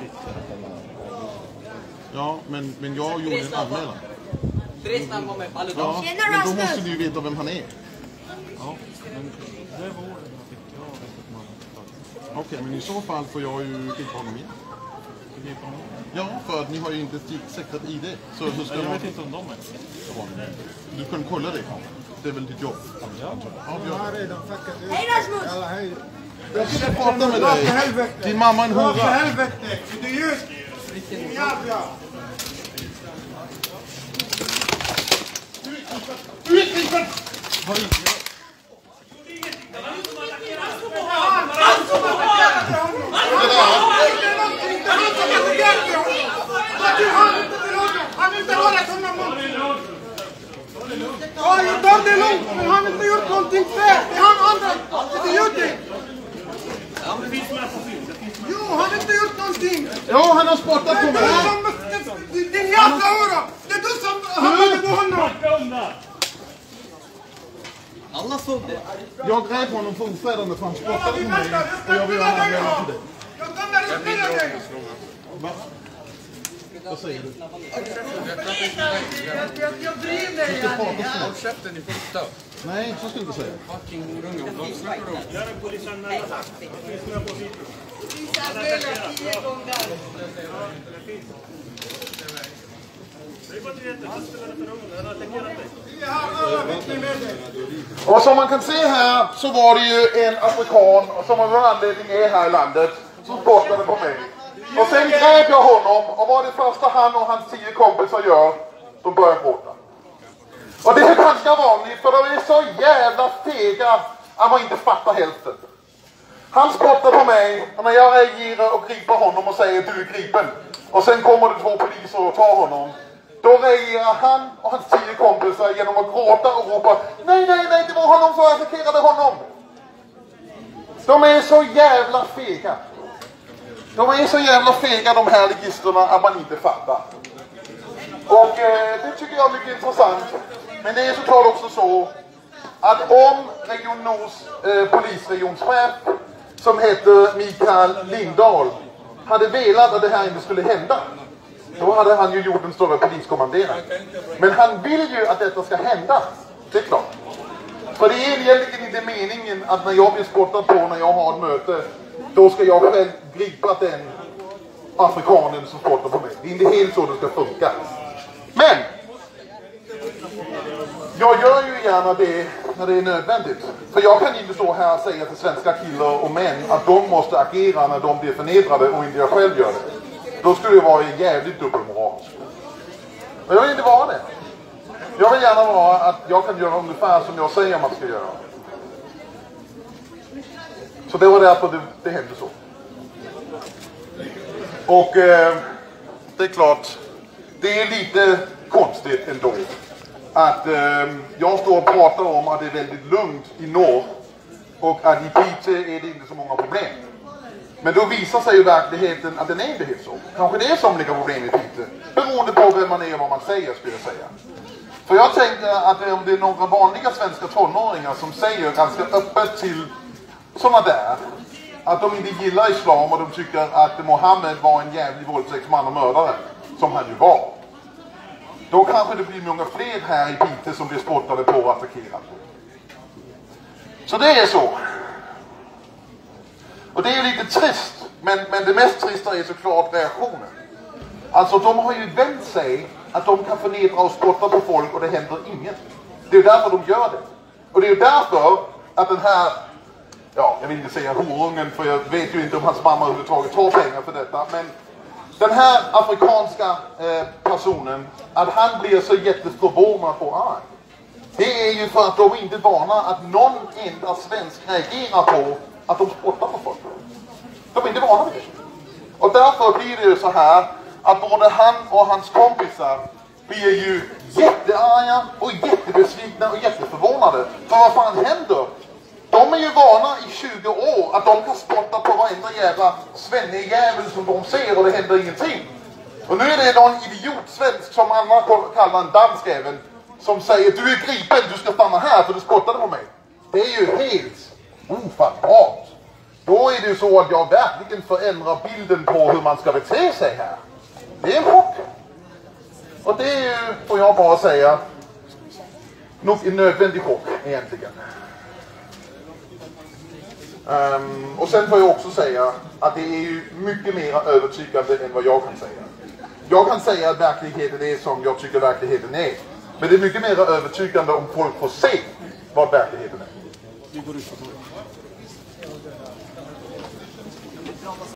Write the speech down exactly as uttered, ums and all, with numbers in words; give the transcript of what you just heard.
Ja, men, men jag gjorde en anmälan. Tristan kommer på alla Ja, dagar. men då måste du ju veta vem han är. Ja, men det var det jag fick. Jag vet att man har Okej, men i så fall får jag ju gripa honom igen. gripa honom. Ja, för att ni har ju inte säkrat I D. Så hur ska Jag man... vet inte om de är. Du kan kolla det. Det är väl ditt jobb. Ja. Ja, Jag har gör det. redan fuckat ut. Hej Rasmus! Alla hej. Jag ska prata med dig. För helvete. Din mamma är en Dra hora. för helvete! Idiot! Din jävla! Han inte rörat honom! Ja, jag tar det lugnt, men han har inte gjort någonting fel. Det är han andra idioten. Jo, han har inte gjort någonting. Ja, han har spottat på mig. Din jävla hora! Det är du som hamnade på honom! Alla såg det. Jag grep honom för ofredande för han spottade på mig. Och jag vill ha en anmälan till dig. Jag kommer att spela dig! Va? Vad säger du? Jag, jag bryr mig, Janne. Håll käften, ni får inte stå. Nej, så ska du inte säga. Fucking unga, de snackar om. Visa Bella tio gånger. Och som man kan se här så var det ju en afrikan som av någon anledning är här i landet som spottade på mig. Och sen grep jag honom och vad det första han och hans tio kompisar gör, de börjar gråta. Och det är ganska vanligt för de är så jävla fega att man inte fattar hälften. Han spottar på mig och när jag reagerar och griper honom och säger du är gripen. Och sen kommer det två poliser och tar honom. Då reagerar han och hans tio kompisar genom att gråta och ropa nej, nej, nej, det var honom som attackerade honom. De är så jävla fega. De är så jävla fega de här ligisterna att man inte fattar. Och eh, det tycker jag är mycket intressant. Men det är såklart också så att om Region Nords eh, polisregionschef som heter Mikael Lindahl hade velat att det här inte skulle hända, då hade han ju gjort en större poliskommanderare. Men han vill ju att detta ska hända. Det är klart. För det är egentligen inte meningen att när jag blir spottad på när jag har ett möte, då ska jag själv gripa den afrikanen som spottar på mig. Det är inte helt så det ska funka. Men jag gör ju gärna det när det är nödvändigt. För jag kan inte stå här och säga till svenska killar och män att de måste agera när de blir förnedrade och inte jag själv gör det. Då skulle det vara jävligt dubbelmoral. Men jag vill inte vara det. Jag vill gärna vara att jag kan göra ungefär som jag säger man ska göra. Så det var därför det, det hände så. Och eh, det är klart, det är lite konstigt ändå att eh, jag står och pratar om att det är väldigt lugnt i norr och att i Piteå är det inte så många problem. Men då visar sig ju verkligheten att den är inte helt så. Kanske det är somliga problem i Piteå, beroende på vem man är och vad man säger, skulle jag säga. För jag tänker att om det är några vanliga svenska tonåringar som säger ganska öppet till sådana där att de inte gillar islam och de tycker att Mohammed var en jävlig våldtäktsman och mördare, som han ju var. Då kanske det blir många fler här i Piteå som blir spottade på och attackerade. Så det är så. Och det är lite trist, men, men det mest trista är såklart reaktionen. Alltså de har ju vänt sig att de kan förnedra och spotta på folk och det händer inget. Det är därför de gör det. Och det är därför att den här, ja, jag vill inte säga horungen för jag vet ju inte om hans mamma överhuvudtaget tar pengar för detta, men den här afrikanska eh, personen, att han blir så jätteförvånad och arg. Det är ju för att de inte är vana att någon enda svensk reagerar på att de spottar på folk. De är inte vana vid det. Och därför blir det ju så här att både han och hans kompisar blir ju jättearga och jättebesvikna och jätteförvånade. För vad fan händer? De är ju vana i tjugo år att de kan spotta på varenda jävla svennejävel som de ser och det händer ingenting. Och nu är det någon idiot svensk som andra kallar en dansk även som säger du är gripen, du ska stanna här för du spottade på mig. Det är ju helt ofattbart. då är det ju så att jag verkligen förändrar bilden på hur man ska bete sig här. Det är en chock. Och det är ju, får jag bara säga, nog en nödvändig chock egentligen. Um, och sen får jag också säga att det är ju mycket mer övertygande än vad jag kan säga. Jag kan säga att verkligheten är som jag tycker verkligheten är. Men det är mycket mer övertygande om folk får se vad verkligheten är.